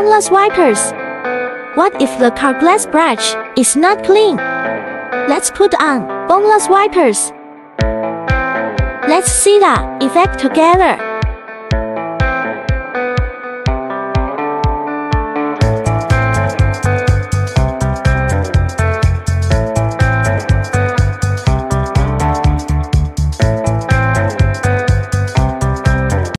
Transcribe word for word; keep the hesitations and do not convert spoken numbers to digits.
boneless wipers. What if the car glass brush is not clean? Let's put on boneless wipers. Let's see the effect together.